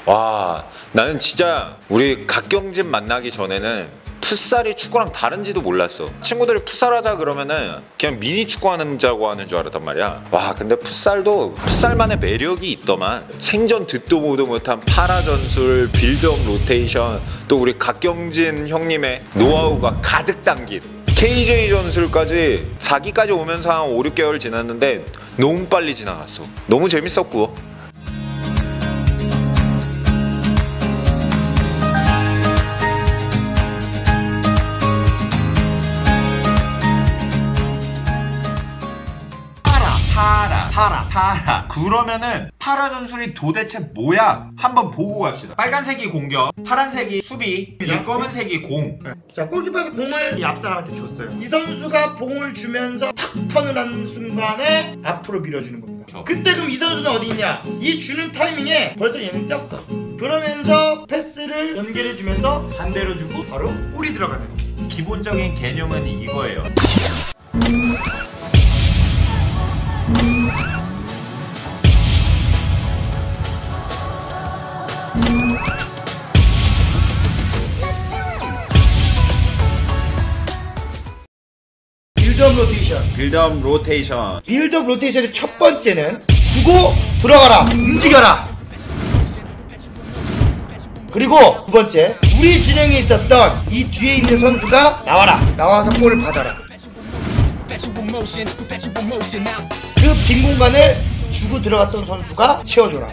와, 나는 진짜 우리 갓경진 만나기 전에는 풋살이 축구랑 다른지도 몰랐어. 친구들이 풋살하자 그러면은 그냥 미니 축구하는 자고 하는 줄 알았단 말이야. 와, 근데 풋살도 풋살만의 매력이 있더만. 생전 듣도 보도 못한 파라 전술, 빌드업 로테이션, 또 우리 갓경진 형님의 노하우가 가득 담긴 KJ 전술까지 4기까지 오면서 한 5, 6개월 지났는데 너무 빨리 지나갔어. 너무 재밌었고. 파라. 그러면은 파라 전술이 도대체 뭐야? 한번 보고 갑시다. 빨간색이 공격, 파란색이 수비, 이 검은색이 공. 자, 골키퍼에서 공을 이 앞사람한테 줬어요. 이 선수가 공을 주면서 탁 턴을 하는 순간에 앞으로 밀어주는 겁니다. 그때 그럼 이 선수는 어디 있냐? 이 주는 타이밍에 벌써 얘는 뛰었어. 그러면서 패스를 연결해주면서 반대로 주고 바로 골이 들어가는 거예요. 기본적인 개념은 이거예요. 빌드업 로테이션. 빌드업 로테이션의 첫 번째는 주고 들어가라, 움직여라. 그리고 두 번째, 우리 진영에 있었던 이 뒤에 있는 선수가 나와서 골을 받아라. 그 빈 공간을 주고 들어갔던 선수가 채워줘라.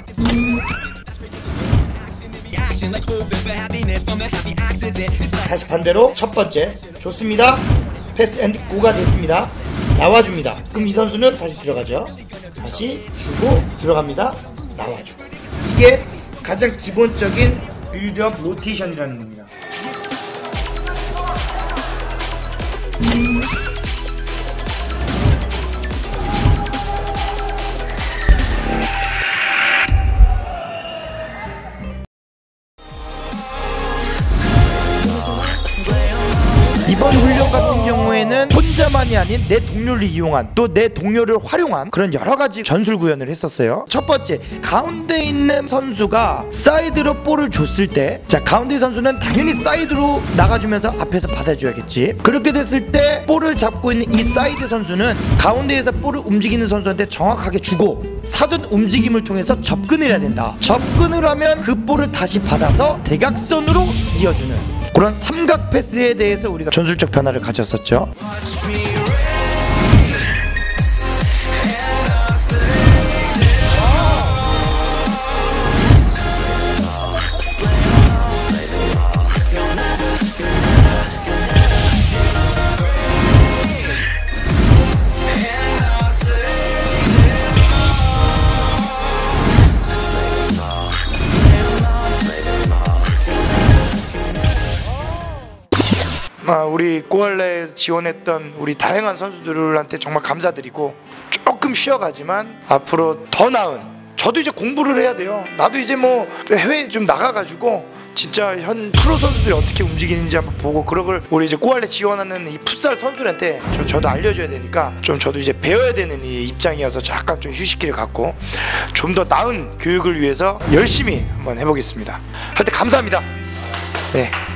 다시 반대로 첫 번째, 좋습니다. 패스 앤드 고가 됐습니다. 나와줍니다. 그럼 이 선수는 다시 들어가죠. 다시 주고 들어갑니다. 나와주고. 이게 가장 기본적인 빌드업 로테이션이라는 겁니다. 이번 훈련 같은 경우에는 혼자만이 아닌 내 동료를 이용한, 또 내 동료를 활용한 그런 여러가지 전술 구현을 했었어요. 첫 번째, 가운데 있는 선수가 사이드로 볼을 줬을 때, 자, 가운데 선수는 당연히 사이드로 나가주면서 앞에서 받아줘야겠지. 그렇게 됐을 때 볼을 잡고 있는 이 사이드 선수는 가운데에서 볼을 움직이는 선수한테 정확하게 주고 사전 움직임을 통해서 접근을 해야 된다. 접근을 하면 그 볼을 다시 받아서 대각선으로 이어주는 그런 삼각 패스에 대해서 우리가 전술적 변화를 가졌었죠. 우리 꼬알레에 지원했던 우리 다양한 선수들한테 정말 감사드리고, 조금 쉬어가지만 앞으로 더 나은, 저도 이제 공부를 해야 돼요. 나도 이제 뭐 해외에 좀 나가가지고 진짜 현 프로 선수들이 어떻게 움직이는지 한번 보고, 그걸 우리 이제 꼬알레 지원하는 이 풋살 선수들한테 저도 알려줘야 되니까 좀 저도 이제 배워야 되는 이 입장이어서 잠깐 좀 휴식기를 갖고 좀 더 나은 교육을 위해서 열심히 한번 해보겠습니다. 하여튼 감사합니다. 네.